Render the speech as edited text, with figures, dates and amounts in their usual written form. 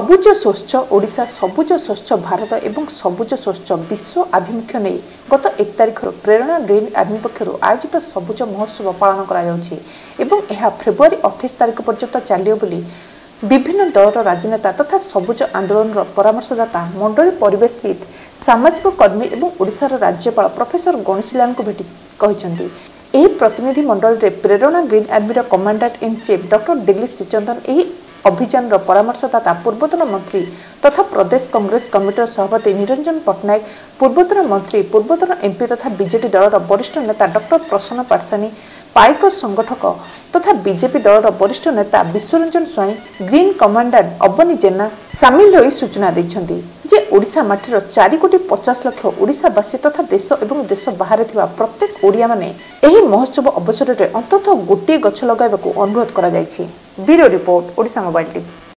सबुज स्वच्छ ओडिशा सबुज स्वच्छ भारत एवं सबुज स्वच्छ विश्व आभिमुख्य नहीं गत 1 तारिख प्रेरणा ग्रीन आर्मी पक्षर आयोजित सबुज महोत्सव पालन करा फेब्रुआरी 28 तारिख पर्यंत चलियो बोली विभिन्न दलर राजनेता तथा सबुज आंदोलन परामर्शदाता मंडली परिवेशविद सामाजिक कर्मी और ओडिशार राज्यपाल प्रोफेसर गणेशीलाल को भेटी कहते यह प्रतिनिधि मंडल रे Prerana green army commandant in chief doctor Dilip Srichandan अभियान परामर्शदाता पूर्वतन मंत्री तथा प्रदेश कांग्रेस कमिटर सभापति निरंजन पट्टनायक पूर्वतन मंत्री पूर्वतन एमपी तथा बीजेपी दलर वरिष्ठ नेता डॉक्टर प्रसन्न पाठसानी पाइक संगठक तथा बीजेपी दलर वरिष्ठ नेता विश्वरंजन स्वाई ग्रीन कमांडेंट अबनी जेना सामिल होई सूचना दैछन्ती जे ओडिशा माटीर 4,50,00,000 ओडिशावासी तथा देश एवं देश बाहर थिबा प्रत्येक ओडिया माने एही महोत्सव अवसर रे अंततः गोटे गछ लगाइबाकू अनुरोध करा जायछि। Bureau report Odisha mobile TV.